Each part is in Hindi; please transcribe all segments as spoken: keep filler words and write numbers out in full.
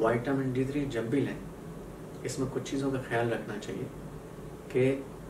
विटामिन डी थ्री जब भी लें इसमें कुछ चीज़ों का ख्याल रखना चाहिए कि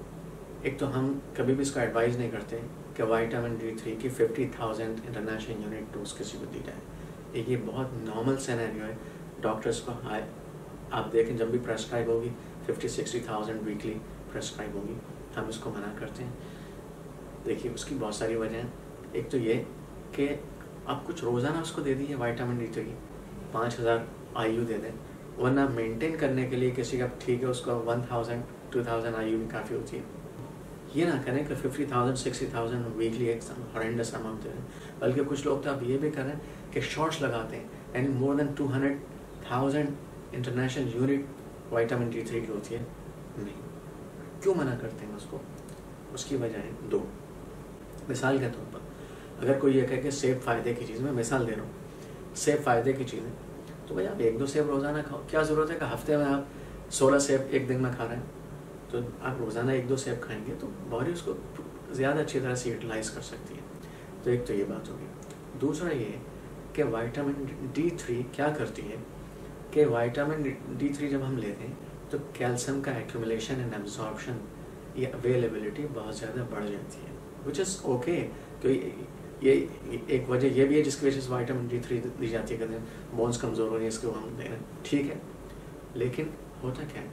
एक तो हम कभी भी इसको एडवाइज़ नहीं करते कि विटामिन डी थ्री की fifty thousand international unit dose किसी को दी जाए। एक ये बहुत नॉर्मल सिनेरियो है, डॉक्टर्स को हाई आप देखें जब भी प्रेस्क्राइब होगी fifty sixty thousand weekly prescribe होगी, हम इसको मना करते हैं। देखिए उसकी बहुत सारी वजह हैं। एक तो ये कि आप कुछ रोज़ाना उसको दे दीजिए विटामिन डी थ्री, पाँच हज़ार आई यू दे दें, वरना मेंटेन करने के लिए किसी का ठीक है उसको one thousand two thousand I U भी काफ़ी होती है। ये ना करें कि fifty thousand sixty thousand weekly एक हॉरेंडस अमाउंट दे रहे हैं, बल्कि कुछ लोग तो आप ये भी करें कि शॉर्ट्स लगाते हैं यानी more than two hundred thousand international unit vitamin D three की होती है। नहीं, क्यों मना करते हैं उसको? उसकी वजह है दो। मिसाल के तौर पर अगर कोई ये कहे कि सेब फ़ायदे की चीज़, मैं मिसाल दे रहा हूँ, सेब फ़ायदे की चीज़ है तो भाई आप एक दो सेब रोज़ाना खाओ। क्या ज़रूरत है कि हफ्ते में आप सोलह सेब एक दिन में खा रहे हैं, तो आप रोज़ाना एक दो सेब खाएंगे तो बॉडी उसको ज़्यादा अच्छी तरह से यूटिलाइज कर सकती है। तो एक तो ये बात होगी। दूसरा ये कि विटामिन डी थ्री क्या करती है कि विटामिन डी थ्री जब हम लेते हैं तो कैल्शियम का एक्यूमुलेशन एंड एब्जॉर्प्शन ये अवेलेबिलिटी बहुत ज़्यादा बढ़ जाती है, विच इज़ ओके। तो ये एक वजह ये भी है जिसकी वजह से विटामिन डी थ्री दी जाती है, कहते हैं बोन्स कमज़ोर हो रही है इसको हम दे रहे हैं, ठीक है। लेकिन होता क्या है,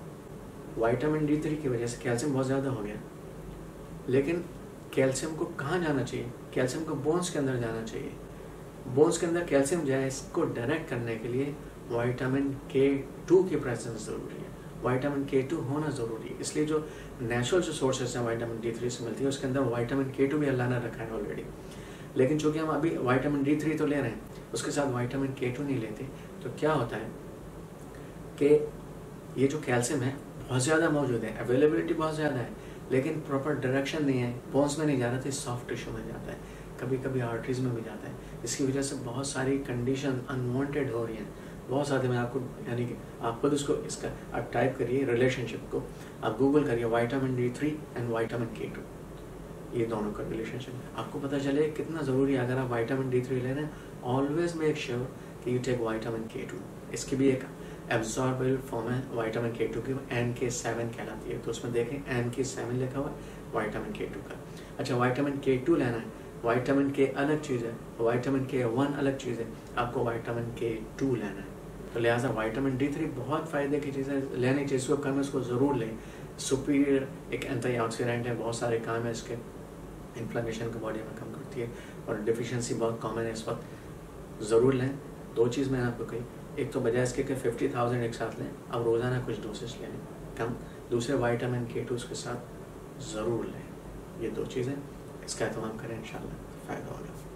विटामिन डी थ्री की वजह से कैल्शियम बहुत ज़्यादा हो गया, लेकिन कैल्शियम को कहाँ जाना चाहिए? कैल्शियम को बोन्स के अंदर जाना चाहिए। बोन्स के अंदर कैल्शियम जाए, इसको डायरेक्ट करने के लिए विटामिन के टू की प्रेजेंस ज़रूरी है, विटामिन के टू होना ज़रूरी है। इसलिए जो नेचुरल जो सोर्सेज हैं विटामिन डी थ्री से मिलती है उसके अंदर विटामिन के टू भी अल्लाह ने रखा है ऑलरेडी। लेकिन चूँकि हम अभी विटामिन डी थ्री तो ले रहे हैं, उसके साथ विटामिन के टू नहीं लेते, तो क्या होता है कि ये जो कैल्शियम है बहुत ज़्यादा मौजूद है, अवेलेबिलिटी बहुत ज़्यादा है, लेकिन प्रॉपर डायरेक्शन नहीं है, बोन्स में नहीं जा रहा था, सॉफ्ट टिश्यू में जाता है, कभी कभी आर्टरीज में भी जाता है। इसकी वजह से बहुत सारी कंडीशन अनवांटेड हो रही हैं, बहुत सारे। मैं आपको यानी कि आप खुद उसको इसका आप टाइप करिए रिलेशनशिप को, आप गूगल करिए vitamin D three and vitamin K two, ये दोनों का रिलेशनशिप आपको पता चले कितना ज़रूरी है। अगर आप विटामिन डी थ्री ले रहे हैं, ऑलवेज मेक श्योर कि you take vitamin K two. इसकी भी एक एब्जॉर्बेबल फॉर्म है विटामिन के टू की, एन के सेवन कहलाती है, तो उसमें देखें एन के सेवन लिखा हुआ है विटामिन के टू का। अच्छा, विटामिन के टू लेना है, विटामिन के अलग चीज़ है, विटामिन के वन अलग चीज़ है, आपको विटामिन के टू लेना है। तो लिहाजा विटामिन डी थ्री बहुत फ़ायदे की चीज़ है, लेने चाहिए, इसको कम उसको ज़रूर लें। सुपीरियर एक एंटीऑक्सीडेंट है, बहुत सारे काम है इसके, इन्फ्लेमेशन को बॉडी में कम करती है, और डिफिशिएंसी बहुत कॉमन है इस वक्त, ज़रूर लें। दो चीज़ मैंने आपको कही, एक तो बजाय इसके कि फिफ्टी थाउजेंड एक साथ लें, अब रोज़ाना कुछ डोसेस लें कम, दूसरे विटामिन के टू उसके साथ ज़रूर लें। ये दो चीज़ें इसका एहतमाम करें, इंशाल्लाह फ़ायदा होगा।